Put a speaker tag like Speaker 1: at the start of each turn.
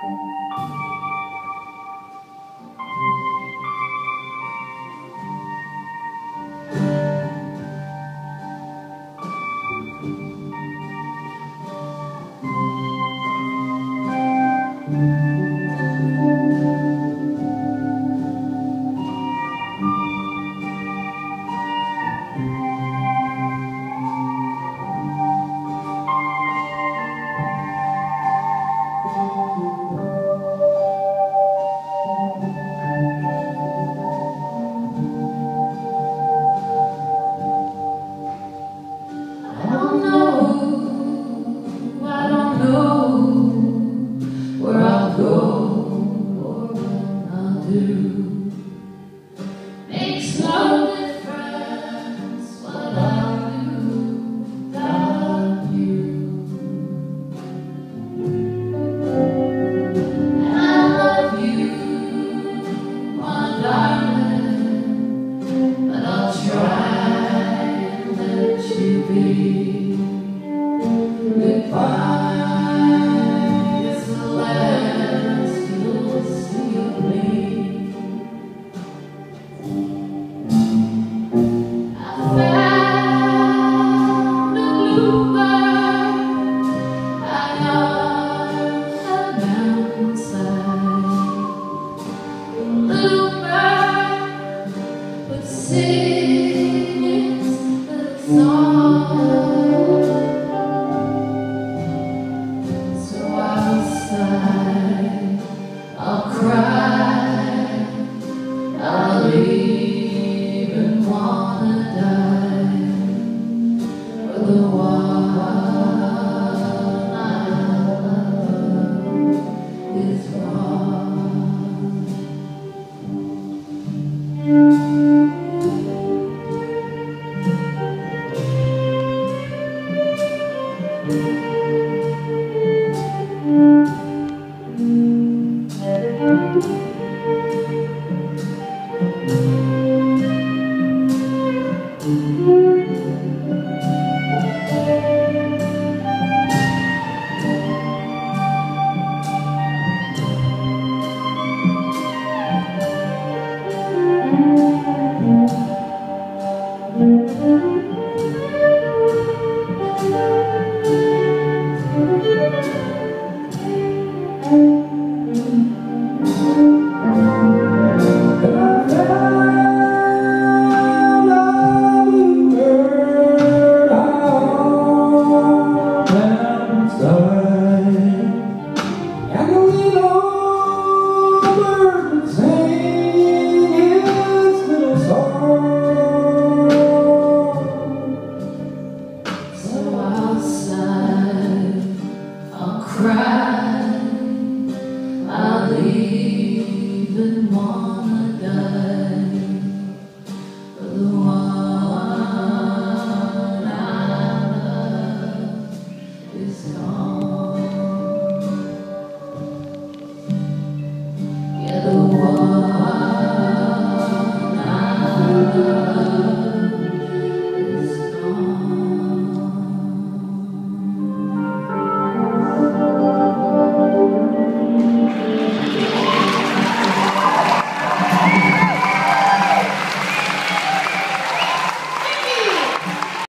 Speaker 1: Makes no difference what I do without you. And I love you, my darling, but I'll try and let you be. Goodbye is the last you'll see of me. Sing its little song, so I'll sigh, I'll cry, I'll even wanna die for the one I love is gone. I'll even wanna die for the one I love is gone.